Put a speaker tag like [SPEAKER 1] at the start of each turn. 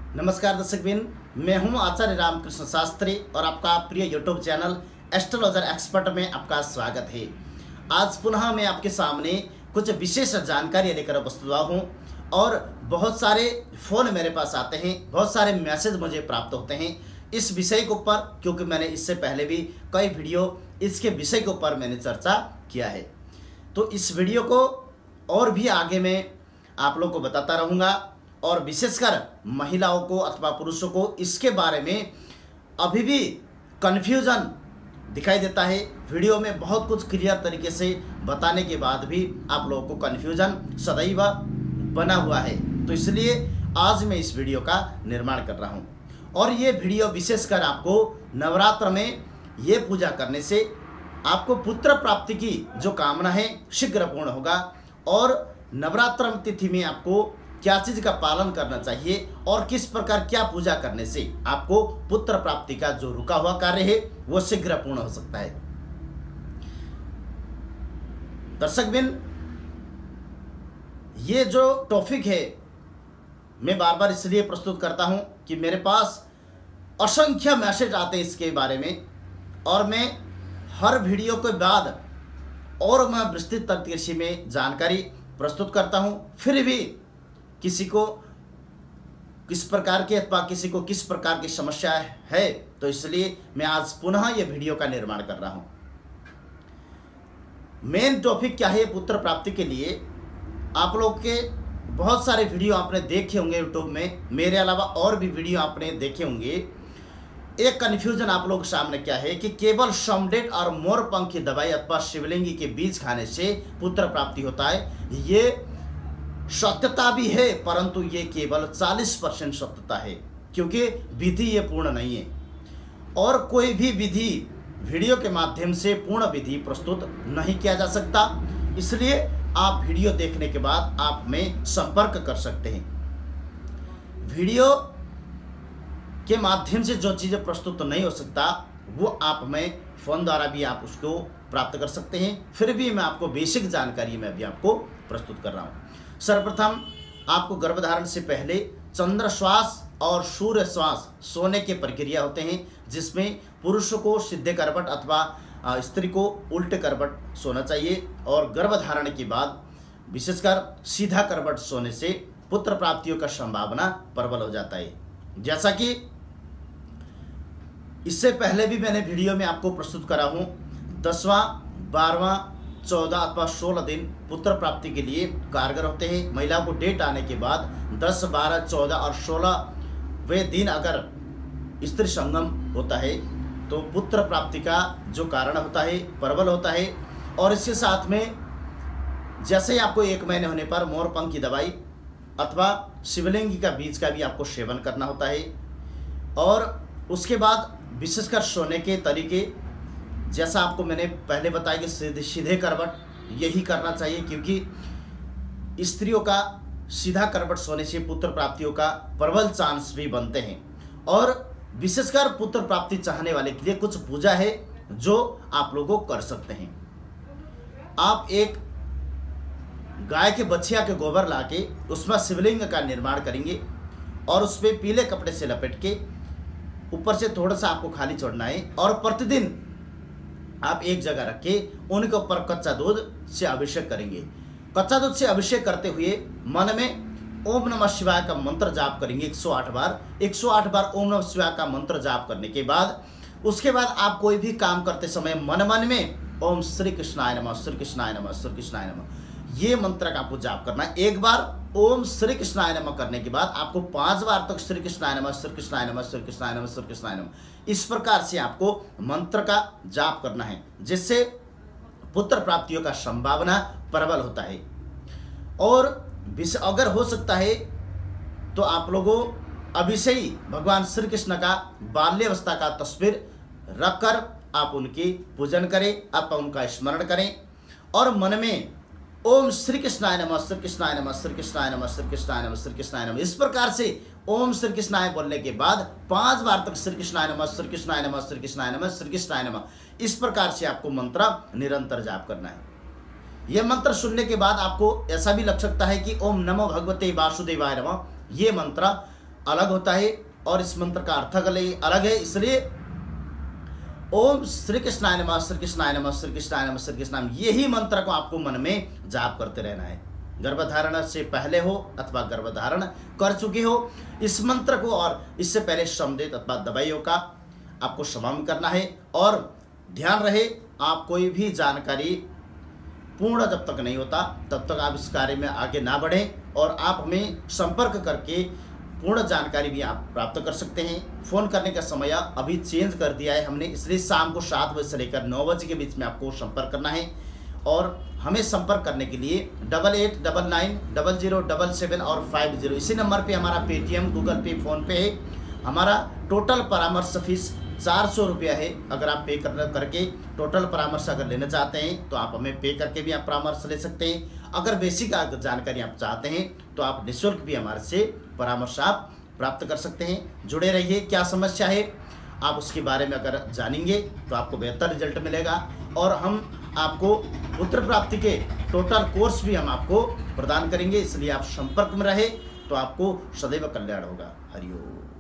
[SPEAKER 1] नमस्कार दर्शकबिन, मैं हूं आचार्य रामकृष्ण शास्त्री और आपका प्रिय यूट्यूब चैनल एस्ट्रोलॉजर एक्सपर्ट में आपका स्वागत है। आज पुनः मैं आपके सामने कुछ विशेष जानकारी लेकर उपस्थित हुआ हूं और बहुत सारे फ़ोन मेरे पास आते हैं, बहुत सारे मैसेज मुझे प्राप्त होते हैं इस विषय के ऊपर, क्योंकि मैंने इससे पहले भी कई वीडियो इसके विषय के ऊपर मैंने चर्चा किया है। तो इस वीडियो को और भी आगे मैं आप लोग को बताता रहूँगा और विशेषकर महिलाओं को अथवा पुरुषों को इसके बारे में अभी भी कन्फ्यूज़न दिखाई देता है। वीडियो में बहुत कुछ क्लियर तरीके से बताने के बाद भी आप लोगों को कन्फ्यूज़न सदैव बना हुआ है, तो इसलिए आज मैं इस वीडियो का निर्माण कर रहा हूं। और ये वीडियो विशेषकर आपको नवरात्र में ये पूजा करने से आपको पुत्र प्राप्ति की जो कामना है शीघ्र पूर्ण होगा। और नवरात्र तिथि में आपको क्या चीज़ का पालन करना चाहिए और किस प्रकार क्या पूजा करने से आपको पुत्र प्राप्ति का जो रुका हुआ कार्य है वो शीघ्र पूर्ण हो सकता है। दर्शकबिन, ये जो टॉपिक है मैं बार बार इसलिए प्रस्तुत करता हूं कि मेरे पास असंख्य मैसेज आते हैं इसके बारे में और मैं हर वीडियो के बाद और मैं विस्तृत तरीके में जानकारी प्रस्तुत करता हूं। फिर भी किसी को किस प्रकार के अथवा किसी को किस प्रकार की समस्या है, तो इसलिए मैं आज पुनः ये वीडियो का निर्माण कर रहा हूं। मेन टॉपिक क्या है पुत्र प्राप्ति के लिए? आप लोग के बहुत सारे वीडियो आपने देखे होंगे यूट्यूब में, मेरे अलावा और भी वीडियो आपने देखे होंगे। एक कन्फ्यूजन आप लोग सामने क्या है कि केवल समडेट और मोरपंख की दवाई अथवा शिवलिंगी के बीज खाने से पुत्र प्राप्ति होता है। ये सत्यता भी है, परंतु ये केवल 40% सत्यता है, क्योंकि विधि ये पूर्ण नहीं है और कोई भी विधि वीडियो के माध्यम से पूर्ण विधि प्रस्तुत नहीं किया जा सकता। इसलिए आप वीडियो देखने के बाद आप में संपर्क कर सकते हैं। वीडियो के माध्यम से जो चीज़ें प्रस्तुत नहीं हो सकता वो आप में फ़ोन द्वारा भी आप उसको प्राप्त कर सकते हैं। फिर भी मैं आपको बेसिक जानकारी में अभी आपको प्रस्तुत कर रहा हूँ। सर्वप्रथम आपको गर्भधारण से पहले चंद्र श्वास और सूर्य श्वास सोने के प्रक्रिया होते हैं, जिसमें पुरुष को सीधे करवट अथवा स्त्री को उल्टे करवट सोना चाहिए। और गर्भधारण के बाद विशेषकर सीधा करवट सोने से पुत्र प्राप्तियों का संभावना प्रबल हो जाता है। जैसा कि इससे पहले भी मैंने वीडियो में आपको प्रस्तुत करा हूँ, 10वां 12वां 14 अथवा 16 दिन पुत्र प्राप्ति के लिए कारगर होते हैं। महिला को डेट आने के बाद 10, 12, 14 और 16वें दिन अगर स्त्री संगम होता है तो पुत्र प्राप्ति का जो कारण होता है प्रबल होता है। और इसके साथ में जैसे ही आपको 1 महीने होने पर मोरपंख की दवाई अथवा शिवलिंगी का बीज का भी आपको सेवन करना होता है। और उसके बाद विशेषकर सोने के तरीके, जैसा आपको मैंने पहले बताया कि सीधे करवट यही करना चाहिए, क्योंकि स्त्रियों का सीधा करवट सोने से पुत्र प्राप्तियों का प्रबल चांस भी बनते हैं। और विशेषकर पुत्र प्राप्ति चाहने वाले के लिए कुछ पूजा है जो आप लोगों कर सकते हैं। आप एक गाय के बछिया के गोबर लाके उसमें शिवलिंग का निर्माण करेंगे और उस पर पीले कपड़े से लपेट के ऊपर से थोड़ा सा आपको खाली छोड़ना है। और प्रतिदिन आप एक जगह रख के उनके ऊपर कच्चा दूध से अभिषेक करेंगे। कच्चा दूध से अभिषेक करते हुए मन में ओम नमः शिवाय का मंत्र जाप करेंगे 108 बार। 108 बार ओम नमः शिवाय का मंत्र जाप करने के बाद उसके बाद आप कोई भी काम करते समय मन मन में ओम श्री कृष्णाय नमः, श्री कृष्णाय नमः, श्री कृष्णाय नमः ये मंत्र का आपको जाप करना है। एक बार ओम श्री कृष्णाय नमः करने के बाद आपको 5 बार तक श्री कृष्णाय नमः, श्री कृष्णाय नमः, श्री कृष्णाय नमः, श्री कृष्णाय नमः इस प्रकार से आपको मंत्र का जाप करना है, जिससे पुत्र प्राप्तियों का संभावना प्रबल होता है। और अगर हो सकता है तो आप लोगों अभी से ही भगवान श्री कृष्ण का बाल्यावस्था का तस्वीर रखकर आप उनकी पूजन करें, आप उनका स्मरण करें और मन में ओम श्री कृष्णाय नमः, श्री कृष्णाय नमः, श्री कृष्णाय नमः, श्री कृष्णाय नमः, श्री कृष्णाय नमः इस प्रकार से ओम श्री कृष्णाय बोलने के बाद 5 बार तक श्री कृष्णाय नमः, श्री कृष्णाय नमः, श्री कृष्णाय नमः, श्री कृष्णाय नमः इस प्रकार से आपको मंत्र निरंतर जाप करना है। यह मंत्र सुनने के बाद आपको ऐसा भी लग सकता है कि ओम नमो भगवते वासुदेवाय नमः ये मंत्र अलग होता है और इस मंत्र का अर्थ अलग है। इसलिए ओम श्री कृष्णाय नमः, श्री कृष्णाय नमः, श्री कृष्णाय नमः, श्री कृष्णाय नमः, यही मंत्र को आपको मन में जाप करते रहना है। गर्भधारण से पहले हो अथवा गर्भधारण कर चुके हो, इस मंत्र को और इससे पहले श्रमदेव अथवा दवाइयों का आपको श्रवण करना है। और ध्यान रहे, आप कोई भी जानकारी पूर्ण जब तक नहीं होता तब तक आप इस कार्य में आगे ना बढ़ें। और आप हमें संपर्क करके पूर्ण जानकारी भी आप प्राप्त कर सकते हैं। फ़ोन करने का समय अभी चेंज कर दिया है हमने, इसलिए शाम को 7 बजे से लेकर 9 बजे के बीच में आपको संपर्क करना है। और हमें संपर्क करने के लिए 88990077 और 50, इसी नंबर पे हमारा पेटीएम, गूगल पे, फ़ोनपे है। हमारा टोटल परामर्श फीस 400 रुपया है। अगर आप पे करके टोटल परामर्श अगर लेना चाहते हैं तो आप हमें पे करके भी आप परामर्श ले सकते हैं। अगर बेसिक जानकारी आप चाहते हैं तो आप निःशुल्क भी हमारे से परामर्श आप प्राप्त कर सकते हैं। जुड़े रहिए, क्या समस्या है आप उसके बारे में अगर जानेंगे तो आपको बेहतर रिजल्ट मिलेगा। और हम आपको पुत्र प्राप्ति के टोटल कोर्स भी हम आपको प्रदान करेंगे, इसलिए आप संपर्क में रहे तो आपको सदैव कल्याण होगा। हरिओम।